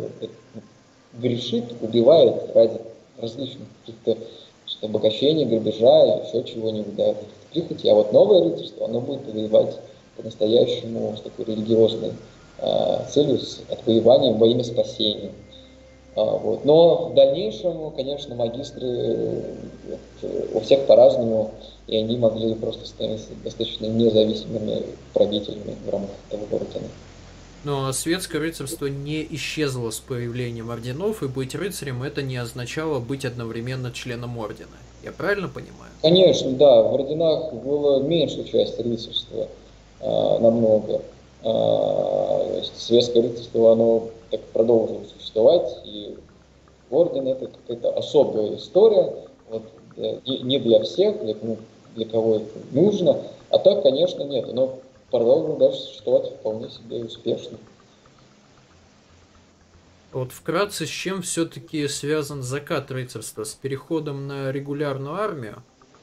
Speaker 2: грешит, убивает ради различных каких-то обогащений, грабежа, еще чего-нибудь, да, прихоти. А вот новое рыцарство, оно будет воевать по-настоящему с такой религиозной а, целью, с отвоеванием во имя спасения. А, вот. Но в дальнейшем, конечно, магистры у всех по-разному, и они могли просто стать достаточно независимыми правителями в рамках того ордена.
Speaker 1: Но светское рыцарство не исчезло с появлением орденов, и быть рыцарем это не означало быть одновременно членом ордена. Я правильно понимаю?
Speaker 2: Конечно, да, в орденах было меньше часть рыцарства, а, намного. А, то есть светское рыцарство, оно так продолжило существовать, и орден это какая-то особая история, вот, не, не для всех, для, ну, для кого это нужно, а так, конечно, нет, оно продолжило даже существовать вполне себе успешно.
Speaker 1: Вот вкратце, с чем все-таки связан закат рыцарства? С переходом на регулярную армию?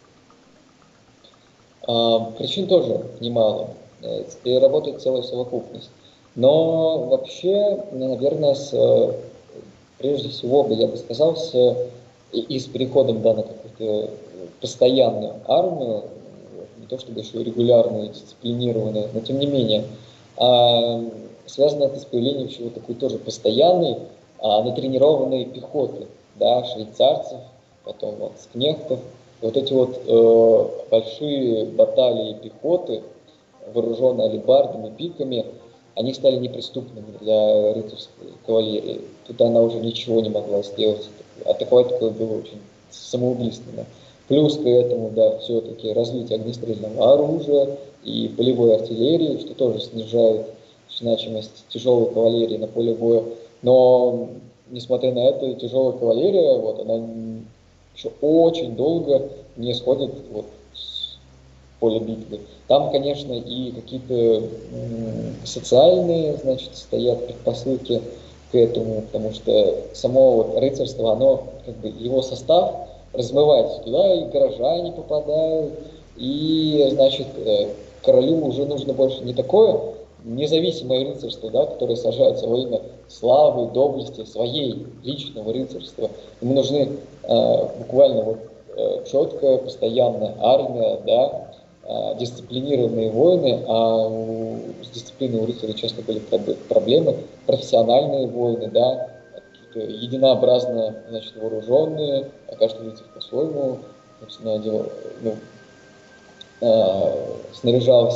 Speaker 2: А, причин тоже немало, э, и работает целая совокупность. Но вообще, наверное, с, э, прежде всего, бы я бы сказал, с, и, и с переходом да, на какую-то постоянную армию, вот, не то чтобы еще и регулярную, дисциплинированную, но тем не менее, а, связано это с появлением чего-то такой тоже постоянной, а, натренированной пехоты, да, швейцарцев, потом вот, скнехтов. Вот эти вот э, большие баталии пехоты, вооруженные алебардами, пиками, они стали неприступными для рыцарской кавалерии. Тут она уже ничего не могла сделать. Атаковать такое было очень самоубийственно. Плюс к этому, да, все-таки развитие огнестрельного оружия и полевой артиллерии, что тоже снижает значимость тяжелой кавалерии на поле боя. Но, несмотря на это, тяжелая кавалерия, вот, она еще очень долго не сходит вот, с поля битвы. Там, конечно, и какие-то социальные, значит, стоят предпосылки к этому, потому что само вот рыцарство, оно, как бы, его состав размывается. Туда и горожане попадают, и, значит, королю уже нужно больше не такое независимое рыцарство, да, которое сажается во имя славы, доблести, своей личного рыцарства. Ему нужны э, буквально вот, э, четкая, постоянная армия, да, э, дисциплинированные воины, а у, с дисциплиной у рыцарей часто были проблемы, профессиональные воины, да, единообразно, значит, вооруженные, а каждый рыцарь по-своему, собственно, делал, ну, э, снаряжался.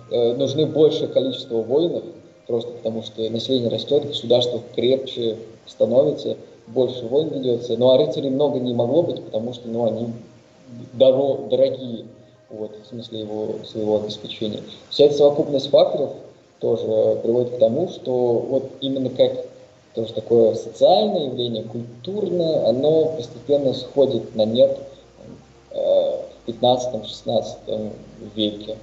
Speaker 2: э, нужны большее количество воинов, просто потому что население растет, государство крепче становится, больше войн ведется. Ну а рыцарей много не могло быть, потому что ну, они доро- дорогие, вот, в смысле его, своего обеспечения. Вся эта совокупность факторов тоже приводит к тому, что вот именно как тоже такое социальное явление, культурное, оно постепенно сходит на нет э, в пятнадцатом-шестнадцатом веке.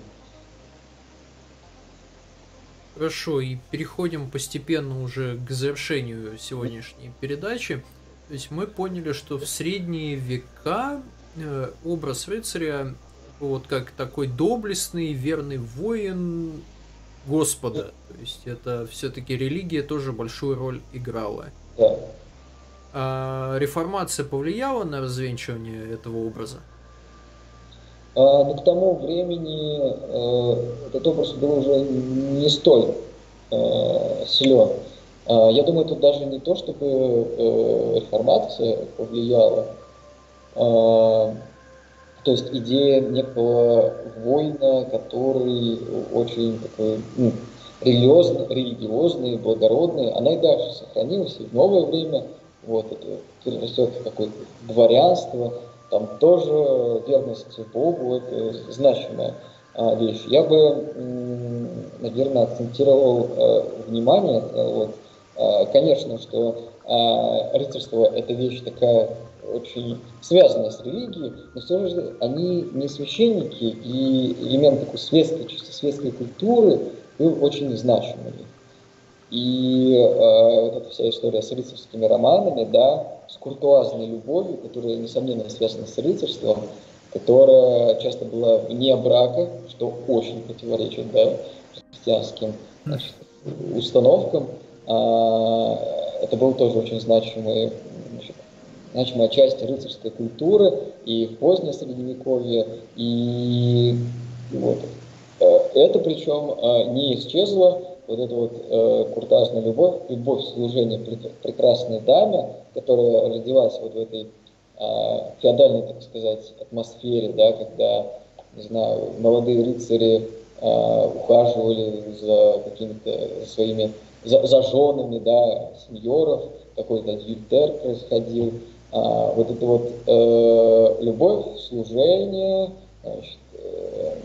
Speaker 1: Хорошо, и переходим постепенно уже к завершению сегодняшней передачи. То есть мы поняли, что в средние века э, образ рыцаря вот как такой доблестный, верный воин Господа. То есть это все-таки религия тоже большую роль играла.
Speaker 2: Да.
Speaker 1: А реформация повлияла на развенчивание этого образа?
Speaker 2: А, но к тому времени э, этот образ был уже не столь э, силен. А, я думаю, тут даже не то, чтобы э, реформация повлияла, а, то есть идея некого воина, который очень такой ну, религиозный, религиозный, благородный, она и дальше сохранилась, и в новое время вот, это перерастет в какое-то дворянство, там тоже верность Богу, это значимая а, вещь. Я бы, м, наверное, акцентировал э, внимание, э, вот, э, конечно, что э, рыцарство – это вещь такая очень связанные с религией, но все же они не священники, и элемент такой светской, чисто светской культуры был очень значимый. И э, вот эта вся история с рыцарскими романами, да, с куртуазной любовью, которая, несомненно, связана с рыцарством, которая часто была вне брака, что очень противоречит, да, христианским, значит, установкам. А, это был тоже очень значимый, значит, значимая часть рыцарской культуры и в позднее Средневековье, и вот. Это причем не исчезло, вот эта вот э, куртуазная любовь, любовь служения прекрасной даме, которая родилась вот в этой э, феодальной, так сказать, атмосфере, да, когда, не знаю, молодые рыцари э, ухаживали за какими-то своими, за, за женами, да, сеньоров, какой-то адюльтер происходил. А, вот эта вот э, любовь, служение, значит, э,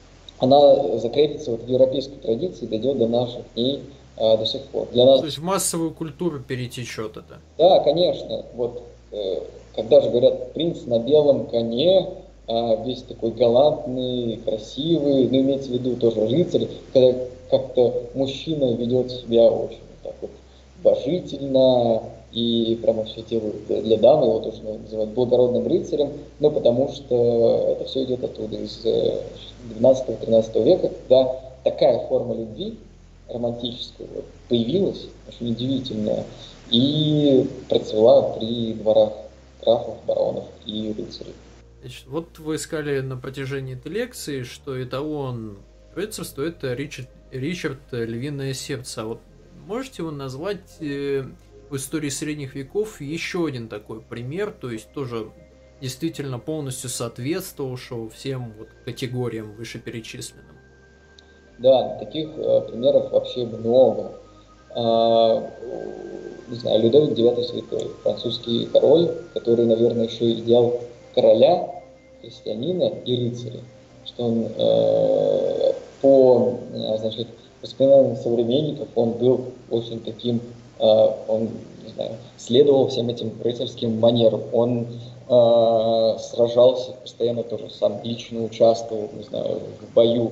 Speaker 2: она закрепится вот в европейской традиции, дойдет до наших дней а, до сих пор. Для нас...
Speaker 1: То есть в массовую культуру перетечет это?
Speaker 2: Да, конечно. Вот э, когда же говорят принц на белом коне, а, весь такой галантный, красивый, ну имеется в виду тоже рыцарь, когда как-то мужчина ведет себя очень так вот уважительно, и прямо все делают для дамы, его тоже называют благородным рыцарем, но потому что это все идет оттуда, из двенадцатого-тринадцатого века, когда такая форма любви романтическая вот, появилась, очень удивительная, и процвела при дворах графов, баронов и рыцарей.
Speaker 1: Значит, вот вы искали на протяжении этой лекции, что эталон рыцарства – это Ричард, Ричард Львиное Сердце. А вот можете вы назвать э, в истории средних веков еще один такой пример, то есть тоже действительно полностью соответствовавшего всем вот категориям вышеперечисленным?
Speaker 2: Да, таких э, примеров вообще много. А, не знаю, Людовик девятый Святой, французский король, который, наверное, еще идеал короля, христианина и рыцаря, что он э, по, значит, воспоминаниям современников, он был очень таким, э, он, не знаю, следовал всем этим рыцарским манерам, он э, сражался постоянно тоже, сам лично участвовал, не знаю, в бою,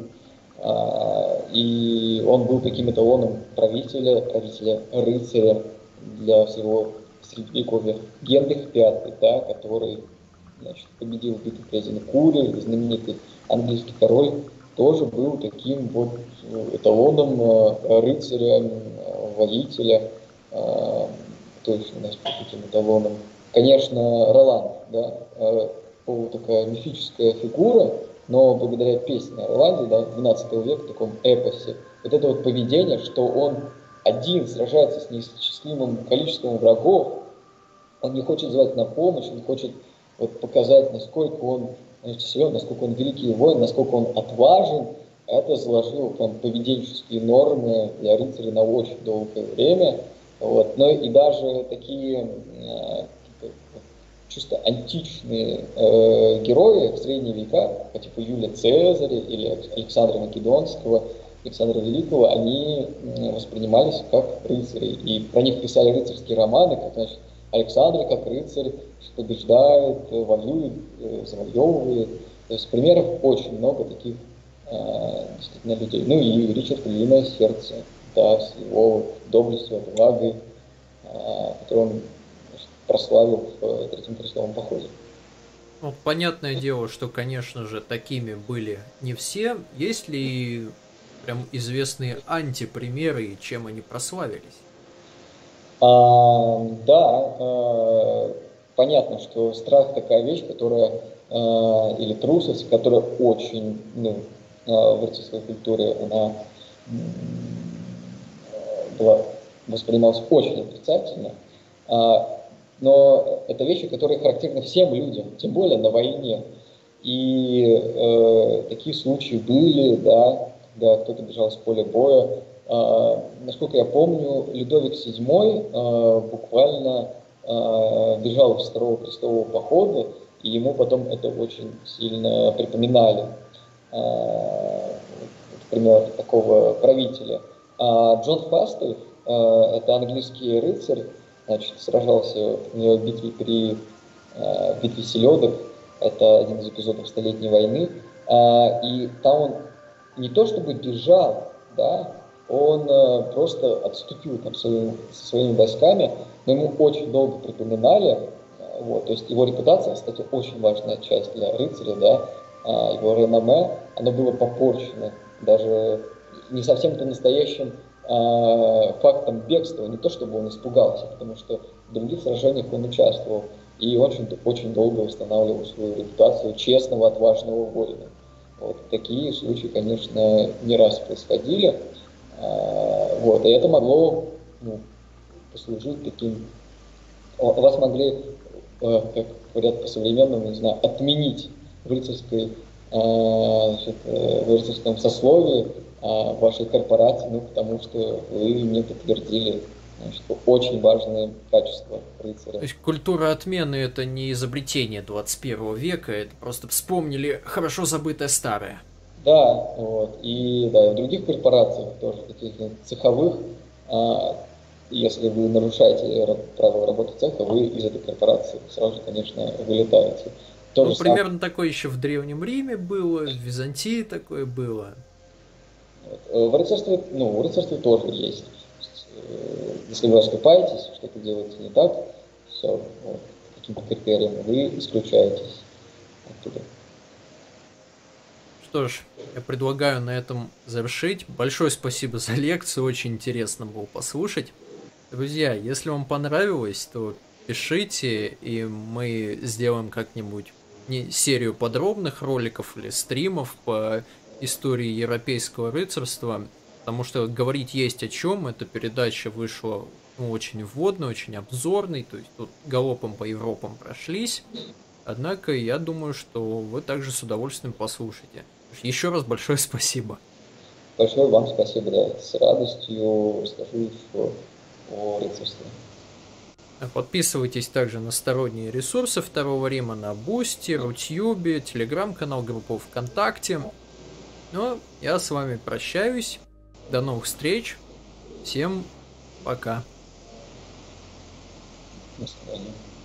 Speaker 2: э, и он был таким эталоном правителя, правителя рыцаря для всего Средневековья. Генрих Пятый, да, который, значит, победил в битве при Азенкуре, знаменитый английский король, тоже был таким вот эталоном э, рыцаря, э, воителя, э, то есть у нас был таким эталоном. Конечно, Ролан, да, э, такая мифическая фигура, но благодаря песне о Роланде, да, двенадцатого века, в таком эпосе, вот это вот поведение, что он один сражается с неисчислимым количеством врагов, он не хочет звать на помощь, он хочет вот показать, насколько он, значит, силен, насколько он великий воин, насколько он отважен, это заложило прям поведенческие нормы для рыцаря на очень долгое время. Вот. Но и даже такие э, чисто античные э, герои в средние века, по типу Юлия Цезаря или Александра Македонского, Александра Великого, они воспринимались как рыцари. И про них писали рыцарские романы, как, значит, Александр как рыцарь побеждает, воюет, завоевывает. То есть примеров очень много таких э, действительно людей. Ну и Ричард Львиное Сердце, да, с его доблестью, отвагой, э, которую он, значит, прославил в Третьем крестовом походе.
Speaker 1: Ну, понятное дело, что, конечно же, такими были не все. Есть ли прям известные антипримеры и чем они прославились?
Speaker 2: А, да, а, понятно, что страх такая вещь, которая, а, или трусость, которая очень, ну, а, в рыцарской культуре она была, воспринималась очень отрицательно. А, но это вещи, которые характерны всем людям, тем более на войне. И э, такие случаи были, да, когда кто-то бежал с поля боя. Э, насколько я помню, Людовик седьмой э, буквально э, бежал из Второго крестового похода, и ему потом это очень сильно припоминали. Э, например, такого правителя. А Джон Фастов, э, это английский рыцарь, значит, сражался в битве при э, битве Селедок. Это один из эпизодов Столетней войны. А, и там он не то чтобы бежал, да, он а, просто отступил там своим, со своими войсками, но ему очень долго припоминали. А, вот, то есть его репутация, кстати, очень важная часть для рыцаря, да, а, его реноме, оно было попорчено даже не совсем-то настоящим а, фактом бегства, не то чтобы он испугался, потому что в других сражениях он участвовал. И очень, очень долго восстанавливал свою репутацию честного, отважного воина. Вот. Такие случаи, конечно, не раз происходили. А, вот. И это могло, ну, послужить таким... Вас могли, как говорят по-современному, не знаю, отменить в рыцарской, значит, в рыцарском сословии вашей корпорации, ну, потому что вы не подтвердили, значит, очень важные качества рыцаря.
Speaker 1: То есть культура отмены — это не изобретение двадцать первого века, это просто вспомнили хорошо забытое старое.
Speaker 2: Да, вот. И да, и в других корпорациях тоже, таких цеховых, а, если вы нарушаете правила работы цеха, вы из этой корпорации сразу же, конечно, вылетаете. То
Speaker 1: Ну,
Speaker 2: же
Speaker 1: примерно
Speaker 2: самое,
Speaker 1: такое еще в Древнем Риме было, в Византии такое было.
Speaker 2: вот. В рыцарстве, ну, в рыцарстве тоже есть. Если вы оступаетесь, что-то делаете не так, все, вот, каким-то критериям, вы исключаетесь оттуда.
Speaker 1: Что ж, я предлагаю на этом завершить. Большое спасибо за лекцию, очень интересно было послушать. Друзья, если вам понравилось, то пишите, и мы сделаем как-нибудь не серию подробных роликов или стримов по истории европейского рыцарства, потому что говорить есть о чем. Эта передача вышла, ну, очень вводной, очень обзорной, то есть тут галопом по Европам прошлись. Однако я думаю, что вы также с удовольствием послушаете. Еще раз большое спасибо.
Speaker 2: Большое вам спасибо, да, с радостью расскажу еще о рыцарстве.
Speaker 1: Подписывайтесь также на сторонние ресурсы Второго Рима на Бусти, Рутьюбе, Телеграм-канал, группу ВКонтакте. Ну, я с вами прощаюсь. До новых встреч. Всем пока.
Speaker 2: До свидания.